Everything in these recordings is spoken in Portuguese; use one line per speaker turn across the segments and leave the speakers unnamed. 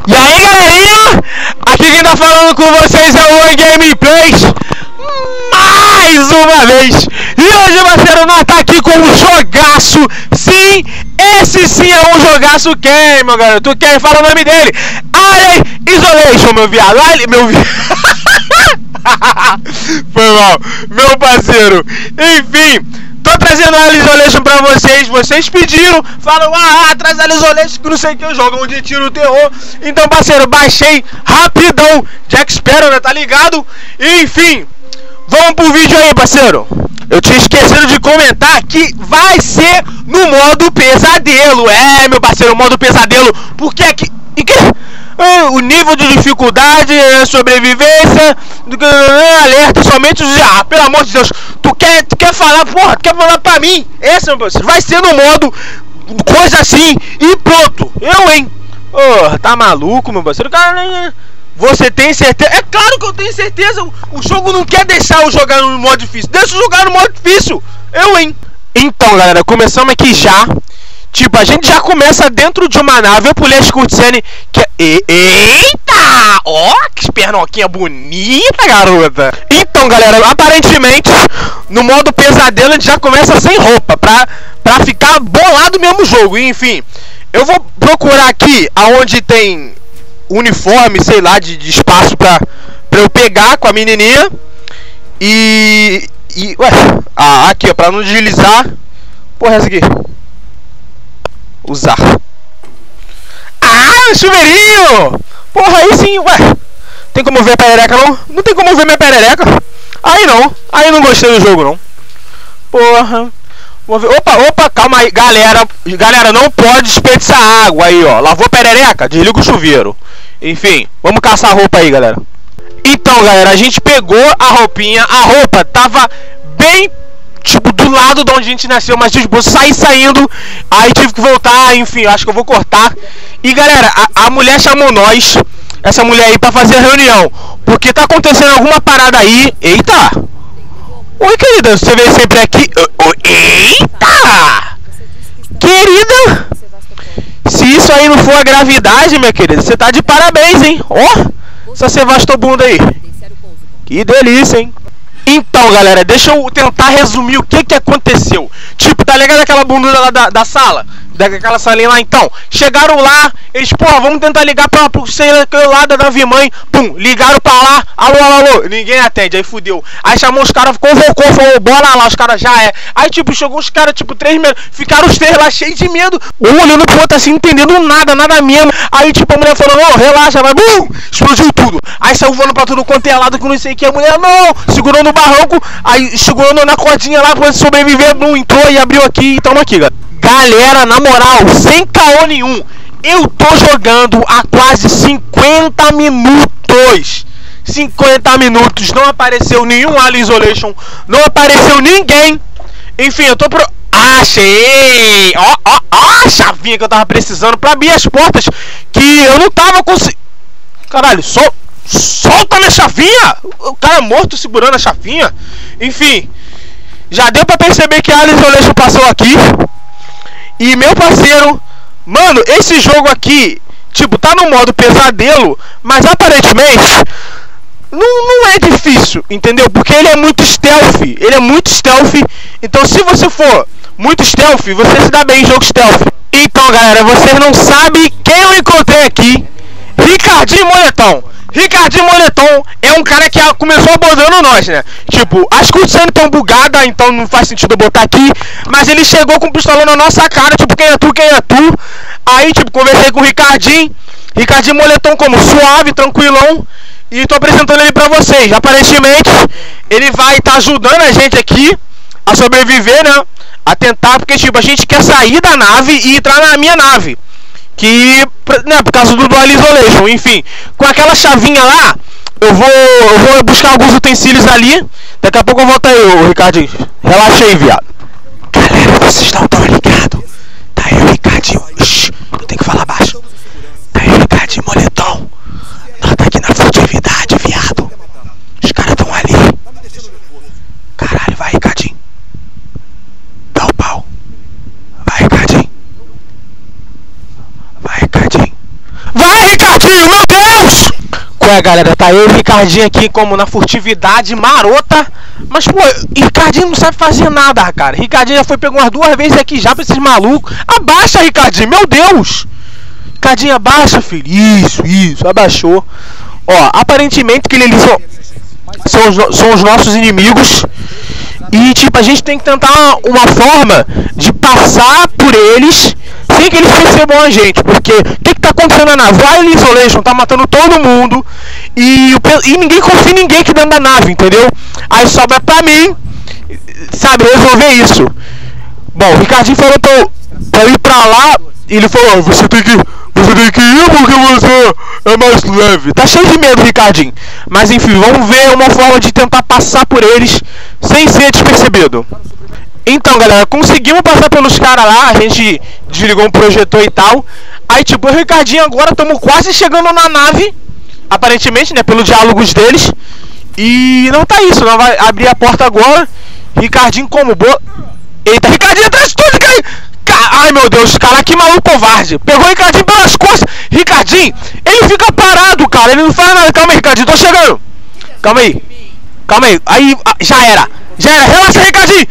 E aí, galerinha, aqui quem tá falando com vocês é o Oi Gameplays mais uma vez. E hoje, parceiro, nós tá aqui com um jogaço. Sim, esse sim é um jogaço. Quem, meu garoto? Quem? Fala o nome dele. Alien Isolation, meu viado. Meu viado. Foi mal, meu parceiro. Enfim, tô trazendo a Isolation pra vocês. Vocês pediram, falam, traz a Isolation que não sei o que eu jogo, onde tiro o terror. Então, parceiro, baixei rapidão. Jack Sparrow, né? Tá ligado? Enfim, vamos pro vídeo aí, parceiro. Eu tinha esquecido de comentar que vai ser no modo pesadelo. É, meu parceiro, modo pesadelo. Porque aqui... o nível de dificuldade, sobrevivência, alerta somente os... pelo amor de Deus, tu quer falar, porra, tu quer falar pra mim? Esse, meu parceiro, vai ser no modo coisa assim e pronto. Hein? Tá maluco, meu parceiro? Cara, você tem certeza? É claro que eu tenho certeza. O jogo não quer deixar eu jogar no modo difícil. Deixa eu jogar no modo difícil. Hein? Então, galera, começamos aqui já. Tipo, a gente já começa dentro de uma nave. Eu pulei as cutscenes que... Eita! Ó, que pernoquinha bonita, garota. Então, galera, aparentemente no modo pesadelo a gente já começa sem roupa pra ficar bolado mesmo o jogo. Enfim, eu vou procurar aqui aonde tem uniforme, sei lá, de espaço pra eu pegar com a menininha. Ué, aqui, ó, pra não deslizar. Porra, essa aqui. Usar. Chuveirinho! Porra, aí sim, ué. Tem como ver a perereca, não? Não tem como ver minha perereca. Aí não. Aí não gostei do jogo, não. Porra. Vamos ver. Opa, calma aí. Galera, não pode desperdiçar água aí, ó. Lavou a perereca? Desliga o chuveiro. Enfim, vamos caçar a roupa aí, galera. Então, galera, a gente pegou a roupinha. A roupa tava bem... tipo, do lado de onde a gente nasceu, mas tipo, saí saindo, aí tive que voltar, enfim, acho que eu vou cortar. E galera, a mulher chamou nós, essa mulher aí, pra fazer a reunião, porque tá acontecendo alguma parada aí. Eita! Oi, querida, você veio sempre aqui? Eita! Querida! Se isso aí não for a gravidade, minha querida, você tá de parabéns, hein? Ó, essa sevastobunda aí. Que delícia, hein? Então, galera, deixa eu tentar resumir o que aconteceu. Tipo, tá ligado aquela bundura lá da sala? Daquela salinha lá, então. Chegaram lá, eles, porra, vamos tentar ligar pra sei lá da nave-mãe. Pum, ligaram pra lá, alô. Ninguém atende, aí fudeu. Aí chamou os caras, convocou, falou, bora lá, os caras já é. Aí, tipo, chegou os caras, tipo, 3 meses. Ficaram os 3 lá, cheios de medo. Um olhando pro outro assim, entendendo nada mesmo. Aí, tipo, a mulher falou, não, relaxa, vai, bum, explodiu tudo. Aí saiu voando pra tudo quanto é lado, que não sei o que. A mulher, não, segurou no barranco, aí segurando na cordinha lá pra sobreviver, não entrou e abriu aqui, e tamo aqui, galera. Galera, na moral, sem caô nenhum, eu tô jogando há quase 50 minutos. 50 minutos, não apareceu nenhum Alien Isolation, não apareceu ninguém. Enfim, eu tô achei! Ó, a chavinha que eu tava precisando pra abrir as portas, que eu não tava conseguindo. Caralho, solta minha chavinha! O cara morto segurando a chavinha. Enfim, já deu pra perceber que a Alien Isolation passou aqui. E meu parceiro, mano, esse jogo aqui, tipo, tá no modo pesadelo, mas aparentemente não é difícil, entendeu? Porque ele é muito stealth, então se você for muito stealth, você se dá bem em jogo stealth. Então, galera, vocês não sabem quem eu encontrei aqui. Ricardinho Moletom é um cara que começou abordando nós, né? Tipo, as cutscenes estão bugadas, então não faz sentido eu botar aqui. Mas ele chegou com um pistolão na nossa cara, tipo, quem é tu? Aí, tipo, conversei com o Ricardinho Moletom como suave, tranquilão. E tô apresentando ele pra vocês. Aparentemente, ele vai estar ajudando a gente aqui a sobreviver, né? A tentar, porque, tipo, a gente quer sair da nave e entrar na minha nave. Que, né, por causa do Alien Isolation, enfim. Com aquela chavinha lá, eu vou buscar alguns utensílios ali. Daqui a pouco eu volto aí, Ricardinho. Relaxa aí, viado. Galera, vocês não estão ligados. Tá aí o Ricardinho. Eu tenho que falar baixo. Tá aí o Ricardinho Moletom. Nós tá aqui na furtividade, viado. Os caras estão ali. Caralho, vai, Ricardinho. Dá o pau. Vai, Ricardinho. Vai, Ricardinho. Vai, Ricardinho! Ricardinho, meu Deus! Qual é, galera? Tá eu e o Ricardinho aqui como na furtividade marota. Mas, pô, Ricardinho não sabe fazer nada, cara. Ricardinho já foi pego umas 2 vezes aqui já pra esses malucos. Abaixa, Ricardinho, meu Deus! Ricardinho, abaixa, filho. Isso, abaixou. Ó, aparentemente que eles são os nossos inimigos. E, tipo, a gente tem que tentar uma forma de passar por eles sem que eles percebam a gente. Porque o que tá acontecendo na nave? O Alien Isolation tá matando todo mundo. E ninguém confia em ninguém aqui dentro da nave, entendeu? Aí sobra pra mim, sabe, resolver isso. Bom, o Ricardinho falou pra eu ir pra lá. E ele falou, você tem que ir porque você é mais leve. Tá cheio de medo, Ricardinho. Mas enfim, vamos ver uma forma de tentar passar por eles sem ser despercebido. Então, galera, conseguimos passar pelos caras lá. A gente desligou um projetor e tal. Aí, tipo, o Ricardinho agora estamos quase chegando na nave. Aparentemente, né, pelos diálogos deles. E não tá isso, não vai abrir a porta agora. Ricardinho como boa. Eita, Ricardinho atrás de tudo, cara. Ai, meu Deus, cara, que maluco covarde. Pegou o Ricardinho pelas costas. Ricardinho, ele fica parado, cara. Ele não faz nada. Calma aí, Ricardinho, tô chegando. Calma aí. Aí, já era. Relaxa, Ricardinho.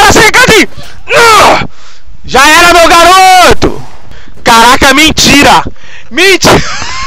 Já era, meu garoto. Caraca, mentira. Mentira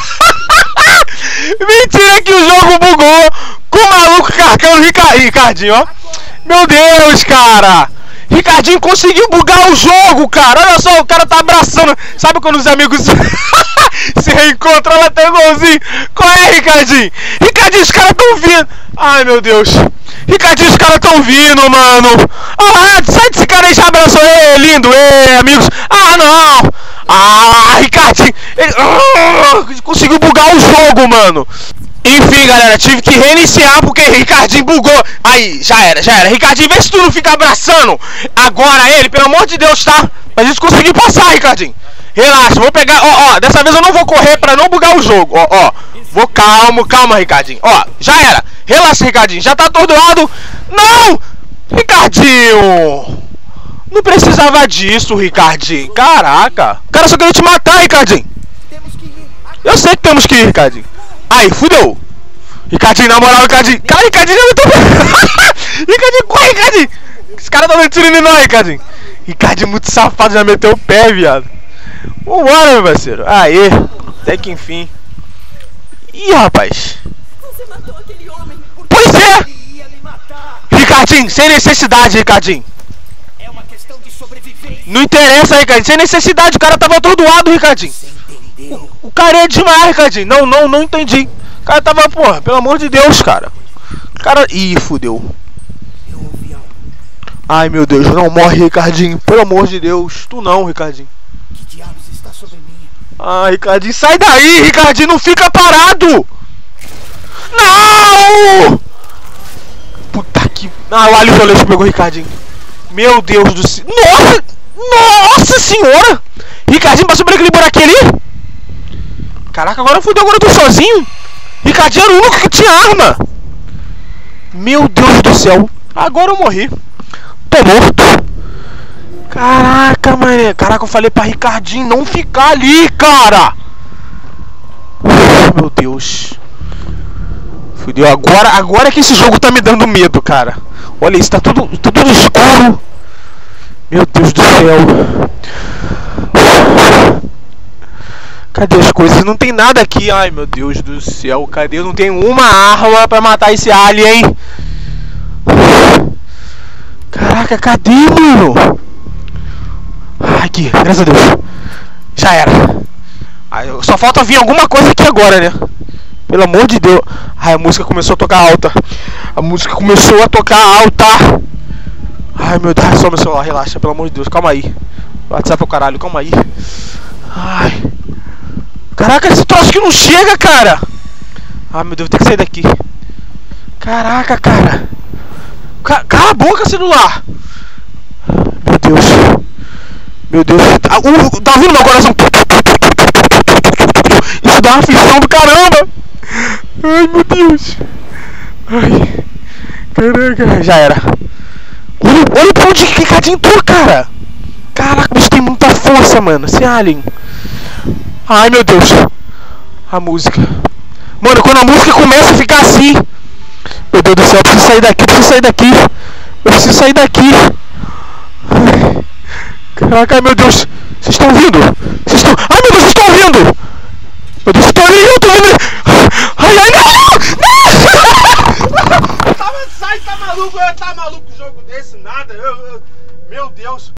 que o jogo bugou com o maluco carcando o Ricardinho, ó. Meu Deus, cara. Ricardinho conseguiu bugar o jogo, cara. Olha só, o cara tá abraçando. Sabe quando os amigos se reencontram? Ela tá igualzinho. Qual é, Ricardinho? Ricardinho, os caras tão vindo. Ai, meu Deus. Ricardinho, os caras tão vindo, mano. Ah, sai desse cara aí, já abraçou. Ei, lindo, ei, amigos. Ah, não. Ah, Ricardinho. Ele conseguiu bugar o jogo, mano. Enfim, galera, tive que reiniciar porque Ricardinho bugou. Aí, já era. Ricardinho, vê se tu não fica abraçando agora ele, pelo amor de Deus, tá? Pra gente conseguir passar, Ricardinho. Relaxa, vou pegar, ó, dessa vez eu não vou correr pra não bugar o jogo, ó. Vou calma, Ricardinho. Ó, já era. Relaxa, Ricardinho, já tá atordoado. Não! Ricardinho! Não precisava disso, Ricardinho. Caraca. O cara só queria te matar, Ricardinho. Eu sei que temos que ir, Ricardinho. Aí, fudeu. Ricardinho, na moral, Ricardinho. Cara, Ricardinho já me tô... Ricardinho, corre, Ricardinho. Esse cara tá dando tiro em nós, Ricardinho. Ricardinho muito safado, já meteu o pé, viado. Vambora, meu parceiro. Aê, até que enfim. Ih, rapaz.
Você matou aquele homem.
Pois é. Ricardinho, sem necessidade, Ricardinho.
É uma questão de sobrevivência.
Não interessa, Ricardinho. Sem necessidade, o cara tava atordoado, Ricardinho. O cara é demais, Ricardinho. Não entendi. O cara tava, porra, pelo amor de Deus, cara. O cara... Ih, fudeu. Ai, meu Deus, não morre, Ricardinho. Pelo amor de Deus. Tu não, Ricardinho.
Que diabos está sobre mim?
Ai, Ricardinho, sai daí, Ricardinho. Não fica parado. Não! Puta que... Ah, o Alien Isolation pegou o Ricardinho. Meu Deus do céu. Nossa senhora. Ricardinho passou por aquele buraquinho ali. Caraca, agora fudeu, agora eu tô sozinho. Ricardinho era o único que tinha arma. Meu Deus do céu. Agora eu morri. Tô morto. Caraca, mané. Caraca, eu falei pra Ricardinho não ficar ali, cara. Meu Deus. Fudeu. Agora que esse jogo tá me dando medo, cara. Olha isso, tá tudo escuro. Meu Deus do céu. Cadê as coisas? Não tem nada aqui. Ai, meu Deus do céu. Cadê? Eu não tenho uma arma pra matar esse alien. Caraca, cadê, mano? Aqui, graças a Deus. Já era. Ai, só falta vir alguma coisa aqui agora, né? Pelo amor de Deus. Ai, a música começou a tocar alta. Ai, meu Deus. Só meu celular, relaxa. Pelo amor de Deus, calma aí. WhatsApp é o caralho, calma aí. Ai. Caraca, esse troço que não chega, cara. Ai, meu Deus, vou ter que sair daqui. Caraca, cara. Cala a boca, celular. Meu Deus. Meu Deus. Tá ouvindo meu coração? Isso dá uma aflição do caramba. Ai, meu Deus. Ai. Caraca, já era. Olha pra onde que Ricardinho entrou, cara. Caraca, o bicho tem muita força, mano. Esse alien. Ai, meu Deus. A música. Mano, quando a música começa a ficar assim... Meu Deus do céu, eu preciso sair daqui, eu preciso sair daqui. Eu preciso sair daqui. Caraca, meu Deus. Vocês estão ouvindo? Vocês estão... Ai, meu Deus, vocês estão ouvindo? Meu Deus, eu tô ouvindo. Ai, ai, não!
Sai, tá maluco? Tá maluco um jogo desse? Nada. Meu Deus.